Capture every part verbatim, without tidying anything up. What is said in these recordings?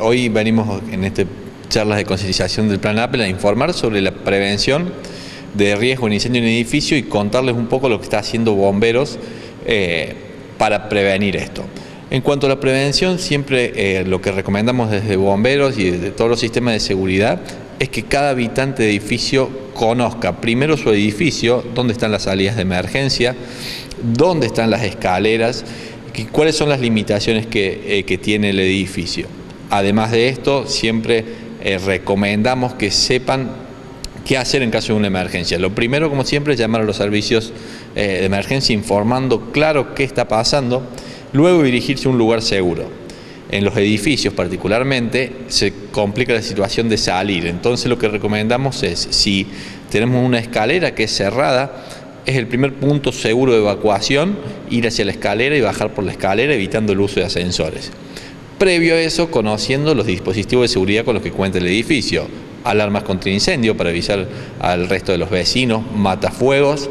hoy venimos en estas charlas de concientización del Plan Apple a informar sobre la prevención de riesgo en incendio en edificio y contarles un poco lo que está haciendo bomberos eh, para prevenir esto. En cuanto a la prevención, siempre eh, lo que recomendamos desde bomberos y desde todos los sistemas de seguridad es que cada habitante de edificio conozca primero su edificio, dónde están las salidas de emergencia, dónde están las escaleras, y cuáles son las limitaciones que, eh, que tiene el edificio. Además de esto, siempre eh, recomendamos que sepan qué hacer en caso de una emergencia. Lo primero, como siempre, es llamar a los servicios eh, de emergencia informando claro qué está pasando, luego dirigirse a un lugar seguro. En los edificios particularmente se complica la situación de salir, entonces lo que recomendamos es, si tenemos una escalera que es cerrada, es el primer punto seguro de evacuación, ir hacia la escalera y bajar por la escalera evitando el uso de ascensores. Previo a eso, conociendo los dispositivos de seguridad con los que cuenta el edificio, alarmas contra incendio para avisar al resto de los vecinos, matafuegos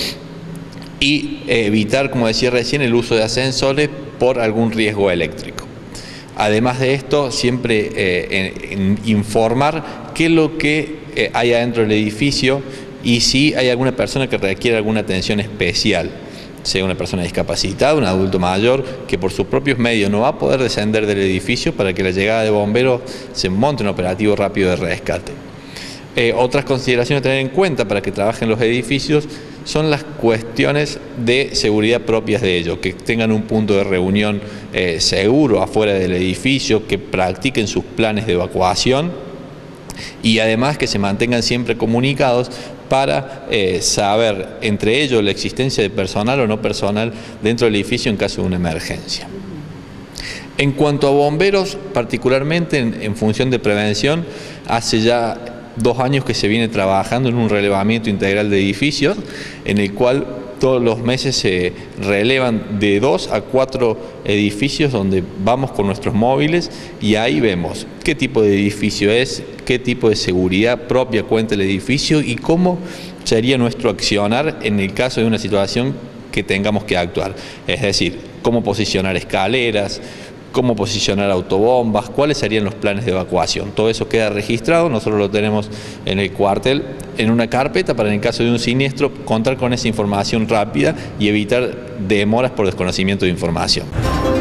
y evitar, como decía recién, el uso de ascensores por algún riesgo eléctrico. Además de esto, siempre eh, en, en informar qué es lo que eh, hay adentro del edificio y si hay alguna persona que requiere alguna atención especial, sea una persona discapacitada, un adulto mayor, que por sus propios medios no va a poder descender del edificio para que la llegada de bomberos se monte un operativo rápido de rescate. Eh, otras consideraciones a tener en cuenta para que trabajen los edificios son las cuestiones de seguridad propias de ellos, que tengan un punto de reunión eh, seguro afuera del edificio, que practiquen sus planes de evacuación y además que se mantengan siempre comunicados para eh, saber entre ellos la existencia de personal o no personal dentro del edificio en caso de una emergencia. En cuanto a bomberos, particularmente en, en función de prevención, hace ya dos años que se viene trabajando en un relevamiento integral de edificios, en el cual todos los meses se relevan de dos a cuatro edificios donde vamos con nuestros móviles y ahí vemos qué tipo de edificio es, qué tipo de seguridad propia cuenta el edificio y cómo sería nuestro accionar en el caso de una situación que tengamos que actuar. Es decir, cómo posicionar escaleras, cómo posicionar autobombas, cuáles serían los planes de evacuación. Todo eso queda registrado, nosotros lo tenemos en el cuartel, en una carpeta para en el caso de un siniestro contar con esa información rápida y evitar demoras por desconocimiento de información.